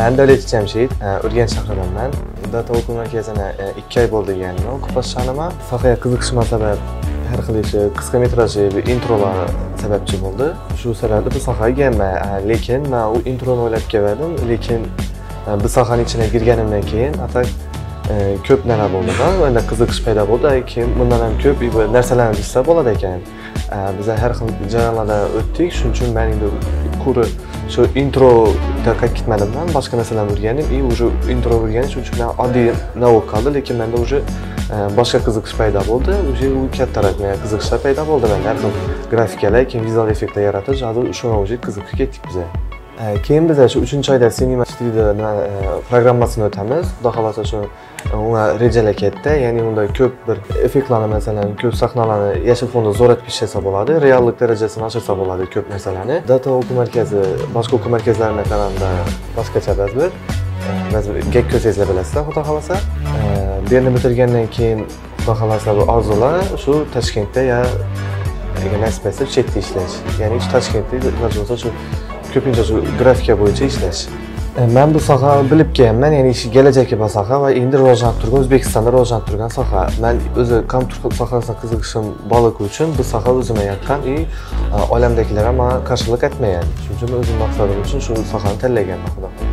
Ben Davlet Cemşit, Urganch shahridanman. Data o'quv markazini 2 oy bo'ldi deganman. O'qib boshlaganimda sohaga qiziqishim sabab har xil qisqa metrajli introlar sababchi bo'ldi. Shu sababli bu sohaga kelman. Lekin men u introni o'ylab keldim, lekin bu sohaning ichiga kirganimdan keyin atak ko'p nima bo'ldi. Unda qiziqish paydo bo'ldi. Keyin bundan ham ko'p narsalarni bilsa bo'ladi ekan. Biz har xil jarayonlardan o'tdik. Shuning uchun men endi kuri shu introda ketmadim ben. Boshqa narsalarni o'rgandim. Уже intro o'rgandim. Shuning uchun oddiy navot qoldi, lekin menda уже boshqa qiziqish paydo bo'ldi. Уже u kattaroq qiziqishlar paydo bo'ldi. Men har xil grafikalar, keyin vizual effektlar yaratish, hozir shunga уже qiziqib ketdik biz. Keyin biz shu 3-oyda Cinema Studio programmasini o'tamiz. Xudo xolasa shu unga rejalar ketdi. Ya'ni unda ko'p bir effektlarni, masalan, ko'p sahnalarni yashil fonda zo'ratib ishlasa bo'ladi. Reallik darajasini oshirsa bo'ladi ko'p narsalarni. Data o'quv markazi boshqa o'quv markazlariga qaraganda boshqacha ba'zi gap ko'rsangizlar bilasizlar, xudo xolasa. Bu yerni bitirgandan keyin xudo xolasa bu orzular shu Toshkentda ya nasib etsa chetda ishlash. Ya'ni Toshkentda bo'lsa shu ko'pincha shu grafika bo'yicha ishlash. Men bu sohani bilib kelganman, ya'ni kelajakka bu soha va endi rivojlanib turgan, O'zbekistonda rivojlanib turgan soha. Men o'zi kompyuter sohasiga qiziqishim borligi uchun bu soha o'zimga yoqqan, oilamdagilar ham menga qarshilik etmagan. Shuning uchun o'zim maqsadim uchun shu sohani tanlaganman, xudo xolasa.